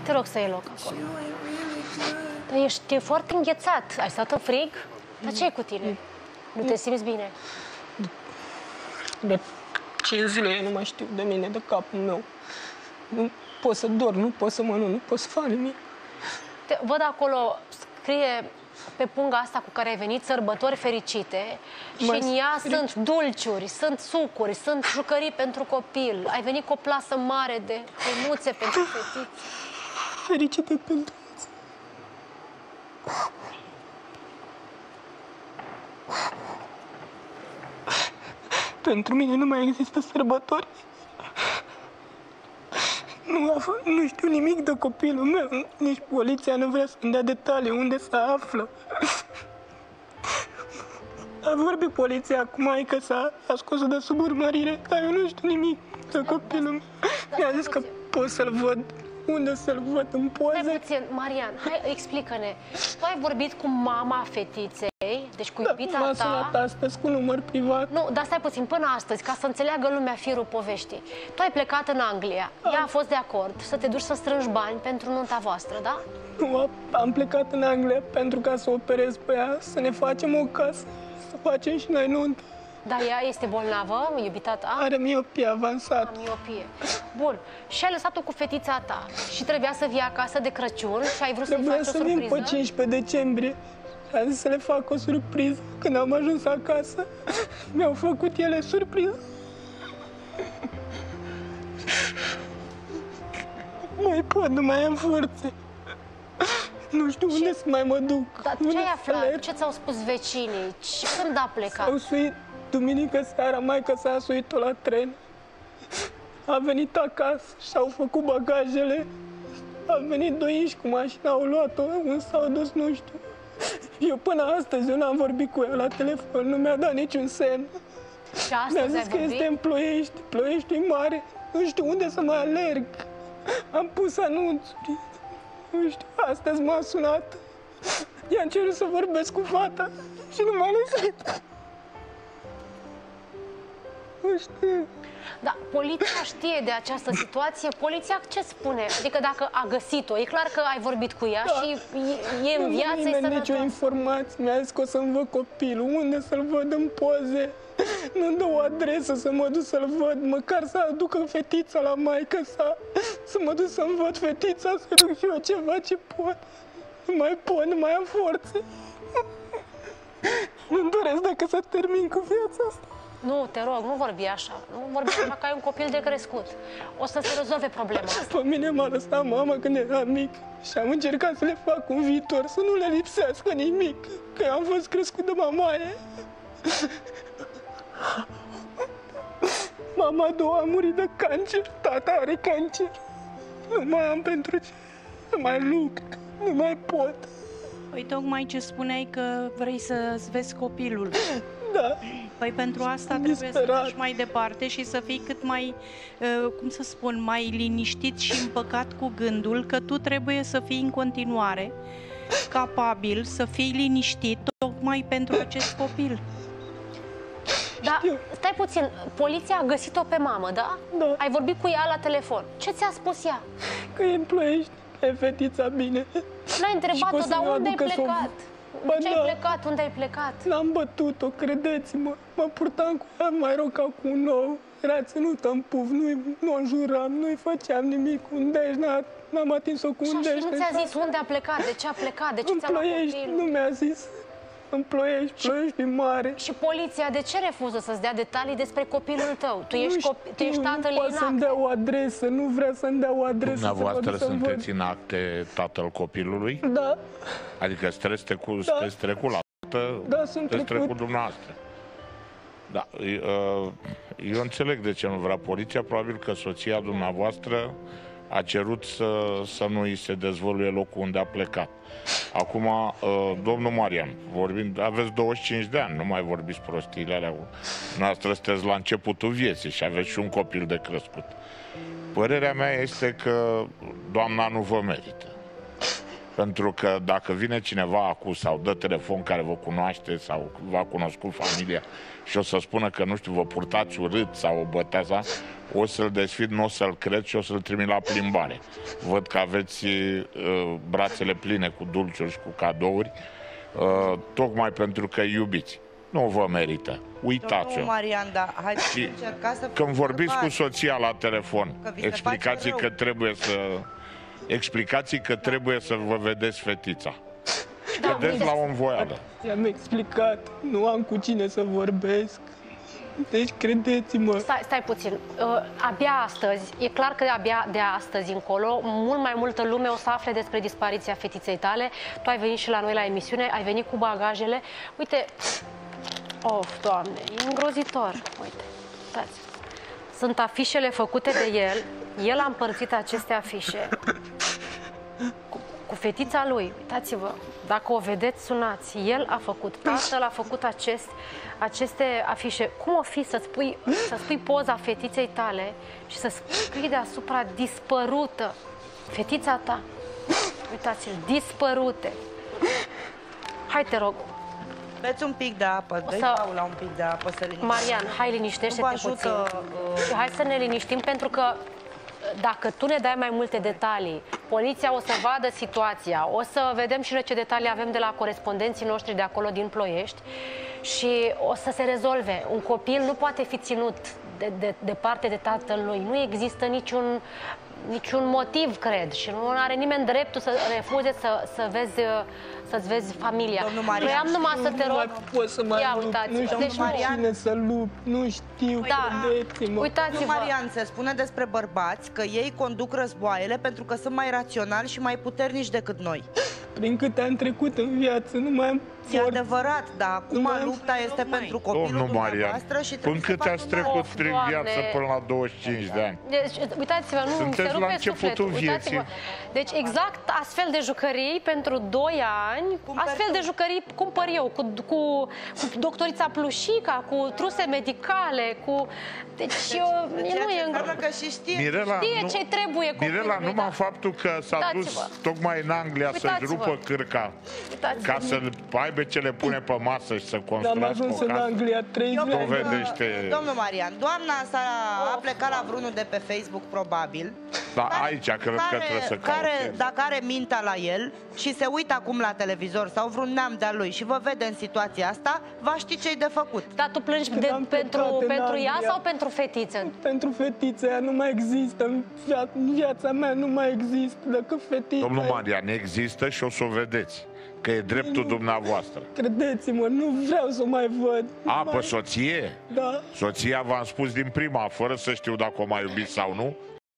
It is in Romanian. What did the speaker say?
Te rog să iei loc acolo. Dar ești foarte înghețat. Ai stat în frig? Dar ce e cu tine? Nu te simți bine? De 5 zile eu nu mai știu de mine, de capul meu. Nu pot să dorm, nu pot să mănânc, nu pot să fac nimic. Văd acolo, scrie pe punga asta cu care ai venit, sărbători fericite, și în ea sunt dulciuri, sunt sucuri, sunt jucării pentru copil. Ai venit cu o plasă mare de hăinuțe pentru fetițe. Fericite pentru ea. Pentru mine nu mai există sărbători. Nu știu nimic de copilul meu. Nici poliția nu vrea să-mi dea detalii unde se află. A vorbit poliția cu maică sa, a scos-o de sub urmărire, dar eu nu știu nimic de copilul meu. Mi-a zis că pot să-l văd. Unde să-l văd în poze? Stai puțin, Marian, hai, explică-ne. Tu ai vorbit cu mama fetiței, deci cu iubita ta. M-a sunat astăzi cu număr privat. Nu, dar stai puțin, până astăzi, ca să înțeleagă lumea firul poveștii. Tu ai plecat în Anglia, ea a fost de acord să te duci să strângi bani pentru nunta voastră, da? Nu, am plecat în Anglia pentru ca să operez pe ea, să ne facem o casă, să facem și noi nuntă. Dar ea este bolnavă, iubita ta? Are miopie avansată. Miopie. Bun. Și ai lăsat-o cu fetița ta și trebuia să vii acasă de Crăciun și ai vrut să-i faci o surpriză? Trebuia să vin pe 15 decembrie. Am zis să le fac o surpriză. Când am ajuns acasă, mi-au făcut ele surpriză. Nu mai pot, nu mai am forțe. Nu știu unde să mai mă duc. Dar ce ai aflat? Ce ți-au spus vecinii? Când a plecat? S-au suit duminică seara, maică s-a suit-o la tren. A venit acasă și au făcut bagajele. A venit doi inși cu mașina, au luat-o, unde s-au dus, nu știu. Eu până astăzi, eu n-am vorbit cu ea la telefon, nu mi-a dat niciun semn. Și astăzi mi-a zis că este în Ploiești, Ploiești-i mare, nu știu unde să mai alerg. Am pus anunțuri, nu știu, astăzi m-a sunat. I-am cerut să vorbesc cu fata și nu m-a lăsat. Nu știu. Da, poliția știe de această situație. Poliția ce spune? Adică dacă a găsit-o, e clar că ai vorbit cu ea și e în viață, e sănătoasă. Nicio informație. Mi-a zis că o să-mi văd copilul. Unde să-l văd în poze? Nu-mi dă o adresă să mă duc să-l văd. Măcar să aducă fetița la maică sa. Să mă duc să-mi văd fetița, să duc și eu ceva ce pot. Nu mai pot, nu mai am forțe. Nu-mi doresc decât să termin cu viața asta. Nu, te rog, nu vorbi așa. Nu vorbi așa că ai un copil de crescut. O să se rezolve problema asta. Pe mine m-a lăsat mama când eram mic și am încercat să le fac un viitor, să nu le lipsească nimic. Că eu am fost crescut de mamaie. Mama a doua a murit de cancer, tata are cancer. Nu mai am pentru ce să mai lupt, nu mai pot. Păi tocmai ce spuneai că vrei să-ți vezi copilul. Da. Păi pentru asta trebuie să mergi mai departe și să fii cât mai, cum să spun, mai liniștit și împăcat cu gândul că tu trebuie să fii în continuare capabil, să fii liniștit tocmai pentru acest copil. Da, stai puțin, poliția a găsit-o pe mamă, da? Da. Ai vorbit cu ea la telefon. Ce ți-a spus ea? Că e în Ploiești, e fetița bine. N-ai întrebat-o, dar unde ai plecat? De ce ai plecat? Unde ai plecat? N-am bătut-o, credeți-mă. Mă purtam cu ea, mai rău ca cu un nou. Era ținută în puf, nu o înjuram, nu-i făceam nimic. Un deci, n-am atins-o cu un deci. Și nu ți-a zis unde a plecat, de ce a plecat, de ce ți-a luat copilul? Nu mi-a zis. În Ploiești, Ploiești e mare. Și poliția de ce refuză să-ți dea detalii despre copilul tău? Tu ești tatăl ei în acte. Nu să-mi dea o adresă, nu vrea să-mi dea o adresă. Dumneavoastră sunteți în acte tatăl copilului? Da. Adică sunteți trecut la actă, da, sunt trecut dumneavoastră. Da, eu înțeleg de ce nu vrea poliția, probabil că soția dumneavoastră a cerut să nu îi se dezvăluie locul unde a plecat. Acum, domnul Marian, aveți 25 de ani, nu mai vorbiți prostiile alea. Noastră sunteți la începutul vieții și aveți și un copil de crescut. Părerea mea este că doamna nu vă merită. Pentru că dacă vine cineva acum sau dă telefon care vă cunoaște sau v-a cunoscut familia și o să spună că, nu știu, vă purtați urât sau o băteaza, o să-l desfid, nu o să-l cred și o să-l trimit la plimbare. Văd că aveți brațele pline cu dulciuri și cu cadouri, tocmai pentru că iubiți. Nu vă merită. Uitați-o. Domnul Marian, da, haideți să încercați să... Când vorbiți cu soția la telefon, explicați că trebuie să... Explicați că trebuie să vă vedeți fetița. Vedeți la o învoială. I-am explicat, nu am cu cine să vorbesc. Deci credeți-mă. Stai puțin. Abia astăzi, e clar că abia de astăzi încolo, mult mai multă lume o să afle despre dispariția fetiței tale. Tu ai venit și la noi la emisiune, ai venit cu bagajele. Uite, of, Doamne, e îngrozitor. Uite, uitați. Sunt afișele făcute de el. El a împărțit aceste afișe cu fetița lui. Uitați-vă, dacă o vedeți, sunați. El a făcut, tatăl a făcut aceste afișe. Cum o fi să-ți pui poza fetiței tale și să scrii deasupra dispărută? Fetița ta, uitați-l, dispărute. Hai, te rog. Beți un pic de apă, dă-i Paula un pic de apă să liniștească. Marian, hai, liniștește-te puțin. Și hai să ne liniștim, pentru că dacă tu ne dai mai multe detalii, poliția o să vadă situația, o să vedem și noi ce detalii avem de la corespondenții noștri de acolo din Ploiești și o să se rezolve. Un copil nu poate fi ținut departe de tatăl lui. Nu există niciun motiv, cred, și nu are nimeni dreptul să refuze să-ți vezi familia. Vreau numai să te rog. Nu mai pot să mai lupt, nu știu cine să lupt, nu știu, credeți-mă. Uitați-vă. Marian, se spune despre bărbați că ei conduc războaiele pentru că sunt mai raționali și mai puternici decât noi. Prin câte am trecut în viață, nu mai am E adevărat, dar acum lupta este pentru copilul dumneavoastră și trebuie până cât ați trecut prin viață până la 25 de ani. Deci, uitați-vă, nu mi se rupe sufletul. Vieții. Deci exact astfel de jucării pentru 2 ani, astfel de jucării cumpăr eu, cu doctorița Plușica, cu truse medicale, cu... Deci nu e că și știe. Mirela, ce trebuie copilului. Mirela, numai faptul că s-a dus tocmai în Anglia să-și rupă cârca ca să aibă ce le pune pe masă și să construiască o casă. în Anglia 3 dovedește... Domnul Marian, doamna a plecat la vreunul de pe Facebook, probabil. Da, aici cred că trebuie să caute. Dacă are mintea la el și se uită acum la televizor sau vreun neam de-al lui și vă vede în situația asta, va ști ce-i de făcut. Dar tu plângi pentru ea sau pentru fetiță? Pentru fetiță, ea nu mai există. În viața mea nu mai există decât fetița. Domnul Marian, există și o să o vedeți. Că e dreptul dumneavoastră. Credeți-mă, nu vreau să o mai văd. Pe soție? Da. Soția v-am spus din prima, fără să știu dacă o mai iubiți sau nu,